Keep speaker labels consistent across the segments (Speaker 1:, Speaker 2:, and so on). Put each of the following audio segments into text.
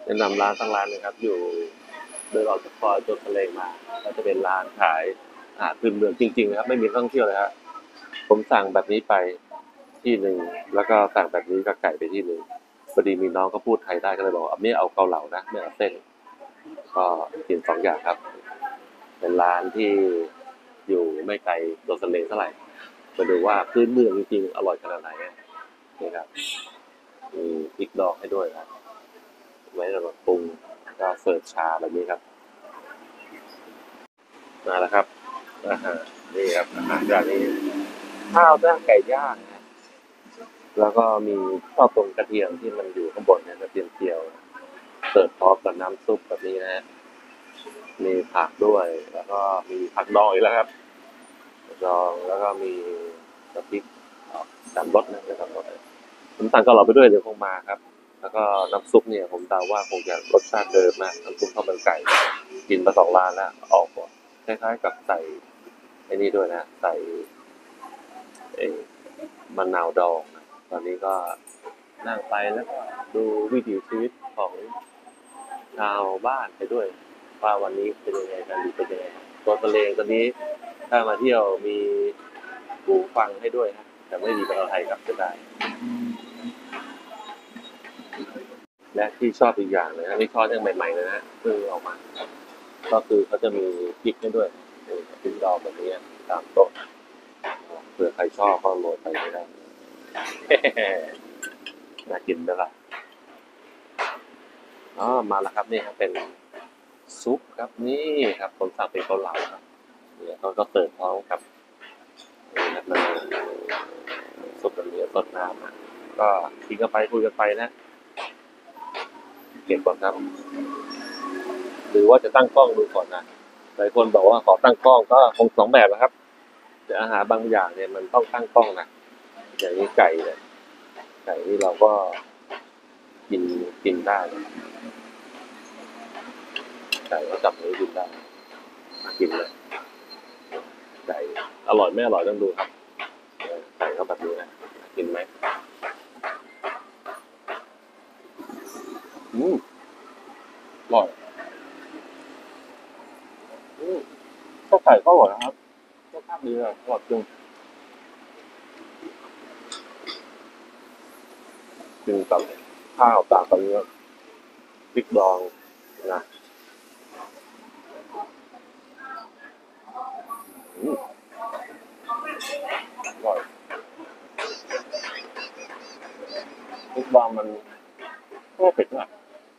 Speaker 1: แนะนำร้านทั้งร้านเลยครับอยู่เดินออกจากซอยตัวทะเลมาก็จะเป็นร้านขายอาหารพื้นเมืองจริงๆนะครับไม่มีนักท่องเที่ยวเลยครับผมสั่งแบบนี้ไปที่หนึ่งแล้วก็สั่งแบบนี้กับไก่ไปที่หนึ่งพอดีมีน้องก็พูดไทยได้ก็เลยบอกไม่เอาเกาเหลานะไม่เอาเส้นก็กินสองอย่างครับเป็นร้านที่อยู่ไม่ไกลตัวทะเลเท่าไหร่มาดูว่าพื้นเมืองจริงๆอร่อยขนาดไหนนี่ครับมีพริกดองให้ด้วยครับไว้สำหรับปรุงก็เสิร์ฟชาแบบนี้ครับ มาแล้วครับอาหารนี่ครับอาหารจานนี้ข้าวหน้าไก่ย่างนะแล้วก็มีข้าวตรงกระเทียมที่มันอยู่ข้างบนเนี่ยกระเทียมเจียวเสิร์ฟพร้อมกับน้ำซุปแบบนี้นะฮะมีผักด้วยแล้วก็มีผักดองอีกแล้วครับผักดองแล้วก็มีกะพริกสามรสนะสามรสผมสั่งเกาเหลาไปด้วยเดี๋ยวคงมาครับแล้วก็น้ำซุปเนี่ยผมเดาว่าคงจะรสชาติเดิมนะน้ำซุปข้าวมันไก่กินมา2 ร้านแล้วออกคล้ายๆกับใส่ไอ้นี่ด้วยนะใส่ เอ่อมะนาวดองนะตอนนี้ก็นั่งไปแล้วก็ดูวิถีชีวิตของชาวบ้านไปด้วยว่าวันนี้เป็นยังไงกันอยู่เป็นยังไงตัวทะเลตอนนี้ถ้ามาเที่ยวมีหูฟังให้ด้วยนะแต่ไม่มีภาษาไทยครับจะได้และที่ชอบอีกอย่างเลยนะนี่ชอบยังใหม่ๆเลยนะเพิ่งออกมาก็คือเขาจะมีพริกให้ด้วยพริกดองแบบนี้ตามโต๊ะเผื่อใครชอบก็โรยไปก็ได้น่ากินไหมล่ะ อ๋อมาแล้วครับนี่ครับเป็นซุปครับนี่ครับผมสั่งเป็นเกาเหลาครับเนี่ยเขาก็เสิร์ฟพร้อมกับนี่ครับมาซุปแบบนี้สดน้ำก็กินกันไปคุยกันไปนะเก็บก่อนครับหรือว่าจะตั้งกล้องดูก่อนนะหลายคนบอกว่าขอตั้งกล้องก็คง2 แบบนะครับแต่อาหารบางอย่างเนี่ยมันต้องตั้งกล้องนะอย่างนี้ไก่เนี่ยไก่นี่เราก็กินกินได้นะไก่ก็จับมือกินได้กินเลยไก่อร่อยไม่อร่อยต้องดูครับไก่ก็แบบนี้นะกินไหม อืมอร่อยอืมข้าวไก่ก็อร่อยนะครับรสชาติดีเลยอร่อยจริงกินกับข้าวตามกับเนื้อพริกดองนะอืมอร่อยพริกดองมันไม่เผ็ดมาก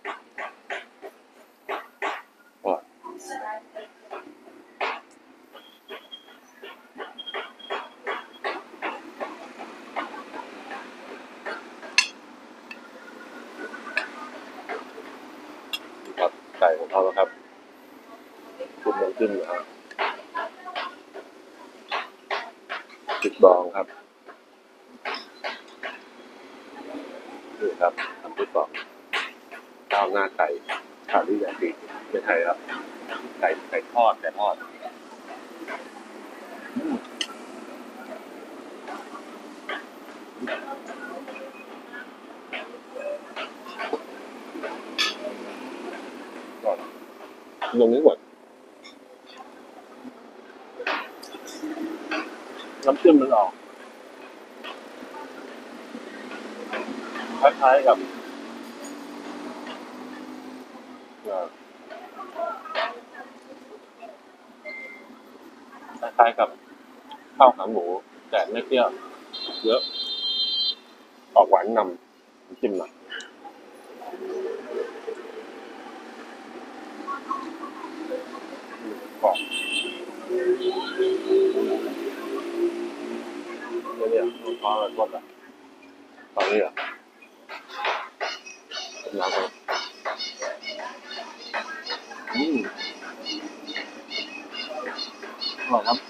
Speaker 1: อร่อยครับไก่ของเขาแล้วครับขึ้นมันขึ้นนะครับพริกดองครับนี่ครับทำพริกดองข้าวหน้าไก่ขาดที่อย่างดีไม่ไทยครับไก่ทอดไก่ทอดก่อนลงนี้ก่อนน้ำจิ้มมันออกคล้ายๆกับเอ่อคล้ายๆกับข้าวขาหมูแต่ไม่เปรี้ยวเยอะออกหวานนำน้ำจิ้มหน่อยกรอบเนี่ยพอแล้วก็แบบตอนนี้อ่ะน้ำมันอืมอร่อยครับ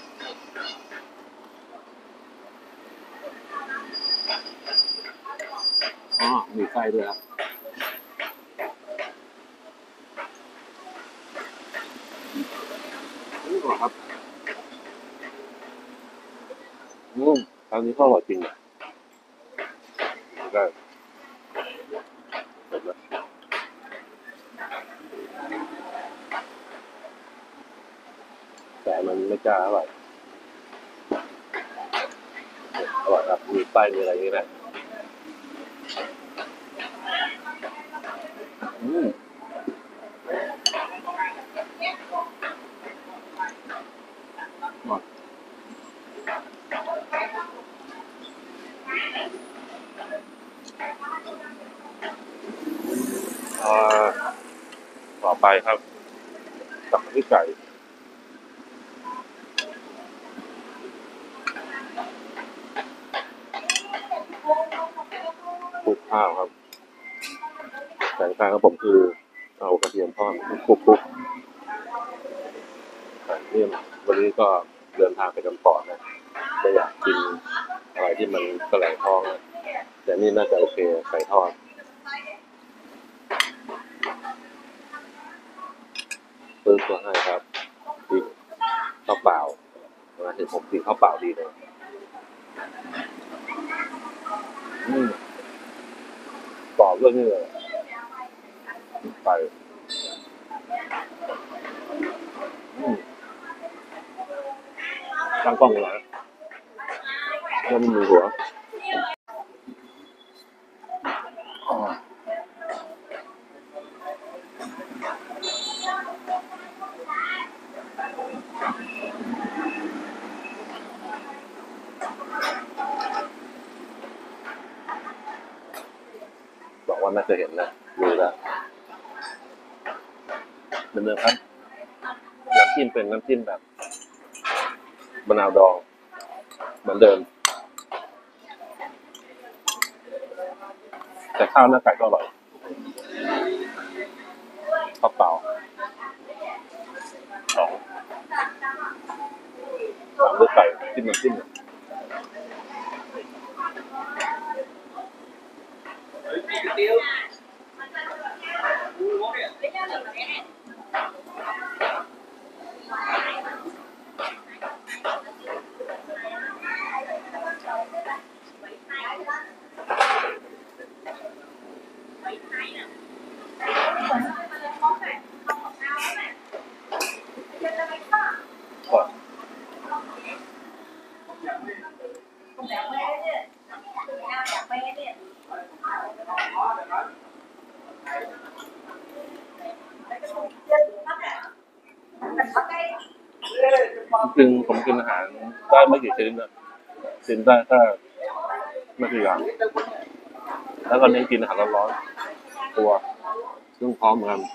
Speaker 1: อ๋อมีไส้ด้วยครับอร่อยครับอืมตอนนี้ก็อร่อยจริงอ่ะก็เสร็จแล้วมันไม่จ้าอร่อยอร่อยครับมีไส้มีอะไรอย่างนี้นะอืมอ่าต่อไปครับกับที่ไก่คลุกข้าวครับแต่งข้างของผมคือเอากระเทียมทอดคลุกๆนี่วันนี้ก็เดินทางไปกันก่อนนะไม่อยากกินอะไรที่มันแสลงท้องนะแต่นี่น่าจะโอเคไก่ทอดซื้อตัวให้ครับกินข้าวเปล่าเห็นผมกินข้าวเปล่าดีเลยอืมกรอบด้วยนี่เลยไปอืมตั้งกล้องเลยนะแล้วมันมีหัวอ๋อบอกว่าน่าจะเห็นนะดูแล้วเดิมๆครับน้ำจิ้มเป็นน้ำจิ้มแบบมะนาวดองเหมือนเดิมแต่ข้าวหน้าไก่ก็อร่อยข้าวเปล่าสองสามด้วยไก่จิ้มน้ำจิ้มก็จริงผมกินอาหารได้ไม่กี่ชนิดนะกินได้แค่ไม่กี่อย่างแล้วก็เน้นกินอาหารร้อนๆตัวซึ่งพร้อมเหมือนกัน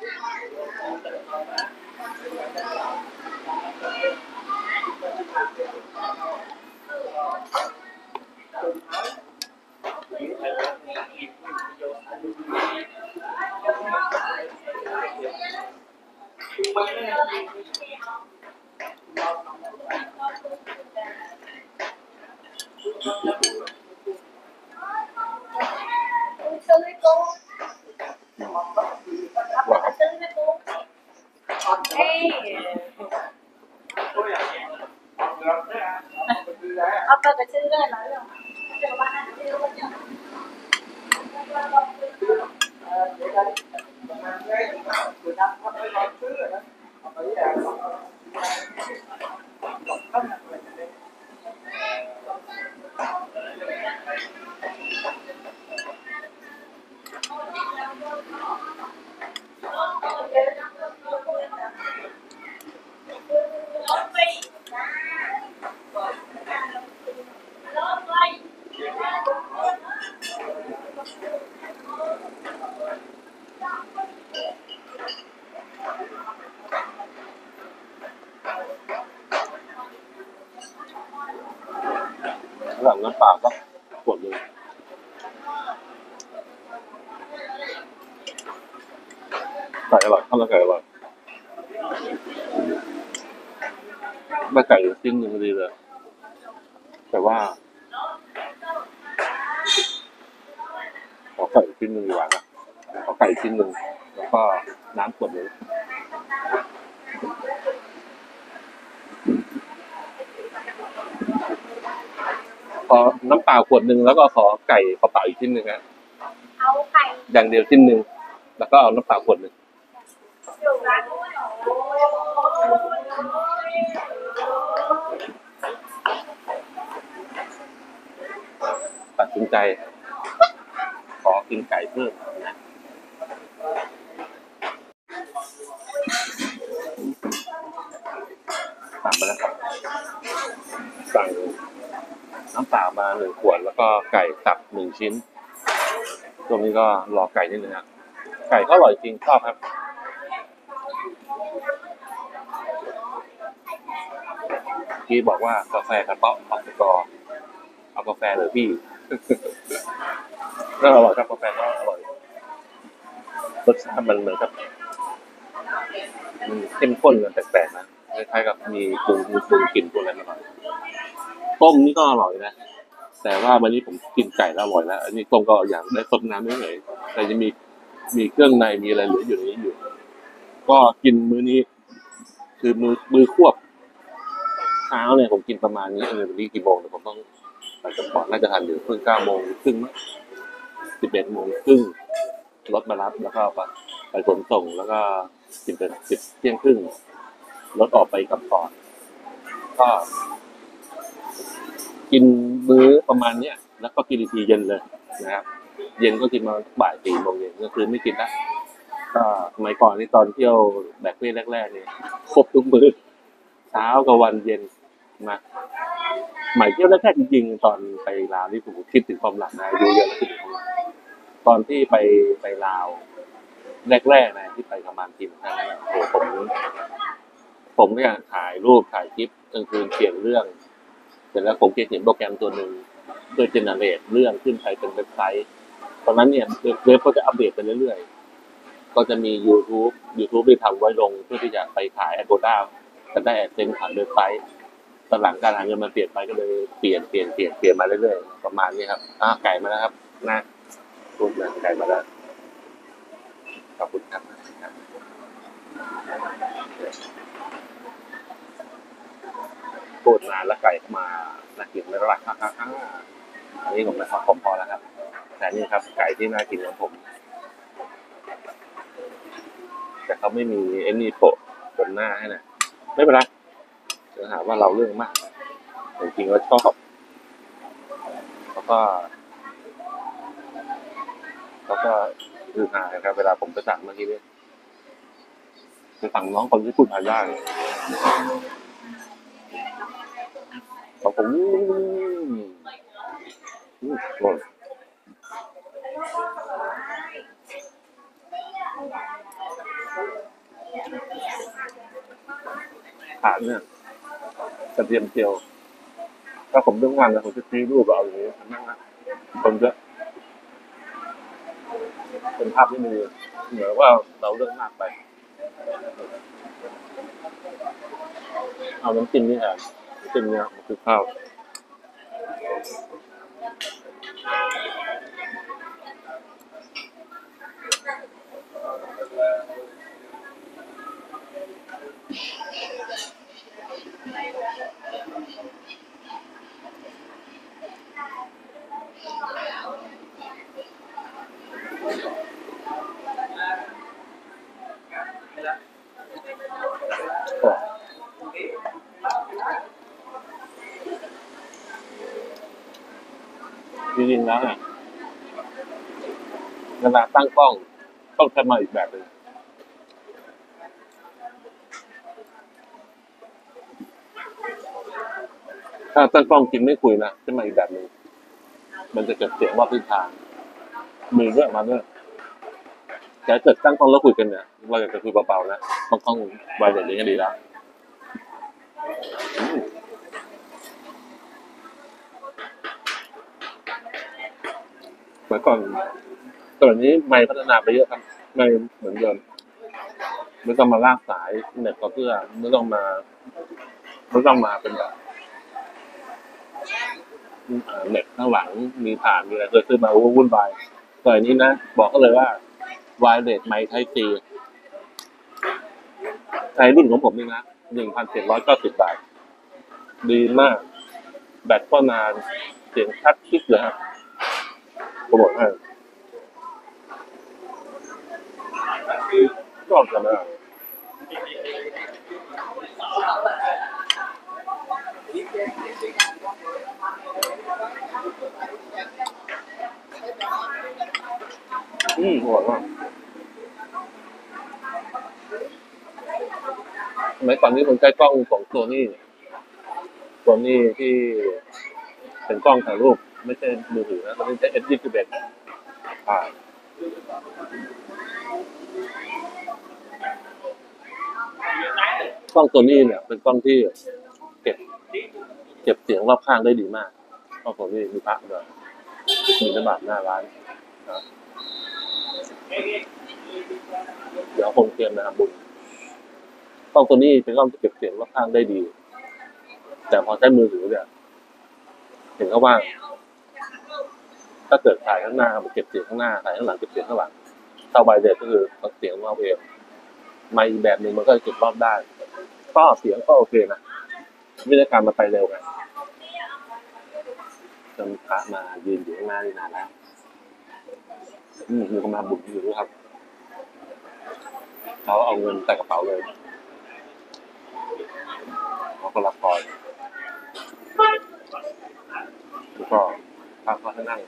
Speaker 1: ว่าครับ
Speaker 2: เอาไปไปซื้อได้ไหม
Speaker 1: หลังน้ำเปล่าก็ขวดหนึงไก่อร่อยข้าวหน้าไก่อร่อยได้ไก่ชิ้นหนึ่งพอดีเลยแต่ว่าขอไก่ชิ้นหนึ่งดีกว่านะขอไก่ชิ้นหนึ่งแล้วก็น้ำขวดหนึงขอน้ำเปล่าขวดหนึ่งแล้วก็ขอไก่เปล่าๆอีกชิ้นหนึ่งฮะ
Speaker 2: เอาไข่
Speaker 1: อย่างเดียวชิ้นหนึ่งแล้วก็เอาน้ำเปล่าขวดหนึ่ง
Speaker 2: อยู่ร้านด้วยโอ้ย
Speaker 1: ตัดสินใจขอกินไก่เพิ่มนะสั่งไปแล้วครับสั่งน้ำเปล่ามา1 ขวดแล้วก็ไก่สับ1 ชิ้นตรงนี้ก็รอไก่นิดนึงนะไก่ก็อร่อยจริงชอบครับที่บอกว่ากาแฟกระเป๋าออกสกอร์เอากาแฟเลยพี่ น่าอร่อยครับกาแฟก็อร่อยรสชาติมันเหมือนกับเข้มข้นกันแปลกๆนะคล้ายๆกับมีปรุงกลิ่นตัวอะไรมาหน่อยต้มนี่ก็อร่อยนะแต่ว่าวันนี้ผมกินไก่แล้วอร่อยแล้วอันนี้ต้มก็อยากได้ซดน้ำไม่เหนื่อยแต่จะมีเครื่องในมีอะไรเหลืออยู่ในนี้อยู่ก็กินมื้อนี้คือมือควบเช้าเนี่ยผมกินประมาณนี้วันนี้กี่โมงแต่ผมต้องไปกับก่อนน่าจะทันอยู่เพิ่ง9 โมงครึ่งมั้ง11 โมงครึ่งรถมารับแล้วก็ไปขนส่งแล้วก็กินเป็น10 เที่ยงครึ่งรถออกไปกับก่อนก็กินมื้อประมาณเนี้ยแล้วก็กินอีกทีเย็นเลยนะครับเย็นก็กินมาบ่าย4 โมงเย็นก็คือไม่กินละก็สมัยก่อนนี่ตอนเที่ยวแบกเป้แรกๆเนี่ยครบทุกมื้อเช้ากับวันเย็นมาใหม่เที่ยวแรกๆจริงๆตอนไปลาวนี่ผมคิดถึงความหลังนะดูเยอะแล้วคิดถึงความหลังตอนที่ไปลาวแรกๆนะที่ไปประมาณทีมครั้งนั้นโอ้โหผมก็อยากถ่ายรูปถ่ายคลิปกลางคืนเขียนเรื่องเสร็จแล้วผมเขียนโปรแกรมตัวหนึ่งโดยเจเนเรตเรื่องขึ้นไปเป็นเว็บไซต์ตอนนั้นเนี่ยเว็บก็จะอัปเดตไปเรื่อยๆก็จะมี YouTube ที่ทำไว้ลงเพื่อที่จะไปขาย Agoda จะได้เซ็นผ่านเว็บไซต์ตอนหลังการหาเงินมันเปลี่ยนไปก็เลยเปลี่ยนมาเรื่อยๆประมาณนี้ครับไก่มาแล้วครับนะรูปนะไก่มาแล้วขอบคุณครับพูดนานแล้วไก่มาน่ากินไม่รักอันนี้ผมนะครับผมพอแล้วครับแต่นี่ครับไก่ที่น่ากินของผมแต่เขาไม่มีไอ้นี่โปะบนหน้าให้นะไม่เป็นไรจะหาว่าเราเรื่องมากจริงๆแล้วชอบแล้วก็คือหาครับเวลาผมไปสั่งเมื่อกี้เนี่ยไปสั่งน้องคนที่พูดพาย่าเนี่ยของผมหมดขาเนี่ยกระเทียมเจียวถ้าผมเรื่องงานนะผมจะซื้อรูปเอาอย่างนี้นั่งนะคนเยอะเป็นภาพที่มีเหมือนว่าเราเรื่องมากไปเอาน้ำจิ้มนี่แทนน้ำจิ้มเนี่ยมันคือข้าวจริงๆแล้วเนี่ยเวลาตั้งกล้องต้องใช้มาอีกแบบหนึ่งถ้าตั้งกล้องจริงไม่คุยนะใช้มาอีกแบบหนึ่งมันจะเกิดเสียงรอบทิศทางมือเรื่อยมาด้วยแต่เกิดตั้งกล้องแล้วคุยกันเนี่ยเราอยากจะคุยเบาๆนะต้องไวแบบนี้ก็ดีแล้วเมื่อก่อนตอนนี้ไม่พัฒนาไปเยอะครับไม่เหมือนเดิมไม่ต้องมาลากสายเน็ตก็เพื่อไม่ต้องมาเป็นแบบเน็ตข้างหลังมีผ่านมีอะไรเคยซื้อมาวุ่นวายแต่อันนี้นะบอกก็เลยว่าไวเลสไมค์ไทป์ซีใช้รุ่นของผมนี่นะ1,790 บาทดีมากแบตก็นานเสียงชัดคลิกเลยครับผมบอกให้ชอบกันมากอร่อยมากสมัยก่อนนี้ผมใช้กล้องของตัวนี้ที่เป็นกล้องถ่ายรูปไม่ใช่มือถือนะตอนนี้ใช้ S21อ่ากล้องตัวนี้เนี่ยเป็นกล้องที่เก็บเก็บเสียงรอบข้างได้ดีมากกล้องตัวนี้มีพระด้วยมีระบาดหน้าร้านนะเดี๋ยวคงเตรียมนะครับบุญกล้องตัวนี้เป็นกล้องที่เก็บเสียงรอบข้างได้ดี แต่พอใช้มือถือเนี่ยเห็นเขาว่าถ้าเกิดถ่ายข้างหน้ามันเก็บเสียงข้างหน้าถ่ายข้างหลังเก็บเสียงข้างหลังเท่าไวเด็ดก็คือเสียงเราเองไม่อีกแบบหนึ่งมันก็จะเก็บรอบได้ก็เสียงก็โอเคนะวิธีการมันไปเร็วไงจนพระมายืนอยู่ข้างหน้านี่นานแล้วมีคนมาบุญอยู่ด้วยครับเขาเอาเงินใส่กระเป๋าเลยเขาก็รับพรแล้วก็พระก็ให้นั่ง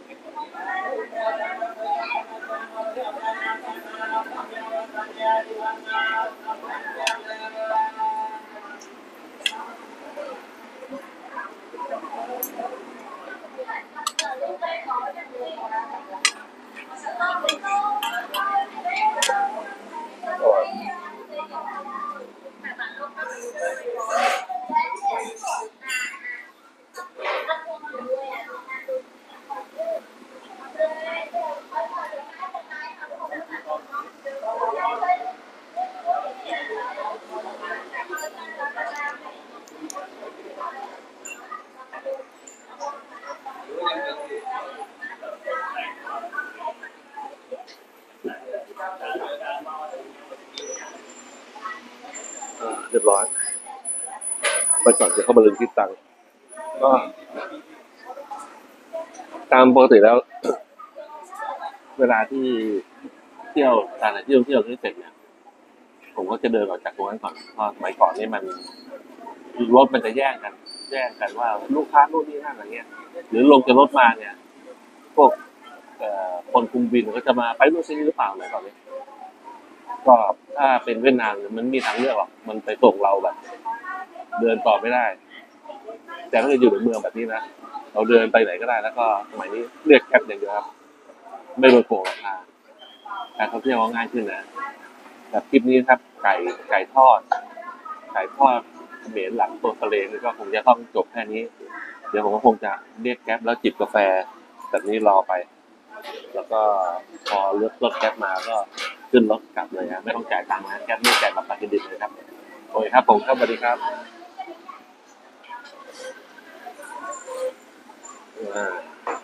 Speaker 1: เรียบร้อยไปก่อนจะเข้ามาลืมคิดตังค์ก็ตามปกติแล้ว เวลาที่เที่ยวสถานที่ท่องเที่ยวที่เสร็จเนี่ยผมก็จะเดินออกจากตรงนั้นก่อนเพราะสมัยก่อนนี่มันรถมันจะแย่งกันว่าลูกค้านู่นนี่นั่นอะไรเงี้ยหรือลงจากรถมาเนี่ยพวกคนคุมวินก็จะมาไปนู่นนี่หรือเปล่าอะไรตอนนี้ก็ถ้าเป็นเวียดนามมันมีทางเลือกหรอกมันไปส่งเราแบบ เดินต่อไม่ได้ แต่ถ้าเราอยู่ในเมืองแบบนี้นะเราเดินไปไหนก็ได้แล้วก็สมัยนี้เรียกแคปอย่างเดียวครับไม่โดนโกงราคาการท่องเที่ยวก็ง่ายขึ้นนะแบบคลิปนี้ครับไก่ทอดเขมรหลังตัวทะเลนี่ก็คงจะต้องจบแค่นี้ เดี๋ยวผมก็คงจะเรียกแก๊ปแล้วจิบกาแฟแบบนี้รอไป แล้วก็พอเลือกรถแก๊ปมาก็ขึ้นรถกลับเลยนะไม่ต้องจ่ายตังค์นะแก๊ปไม่จ่ายบัตรเครดิตเลยครับโอเคครับผมครับสวัสดีครับอ่า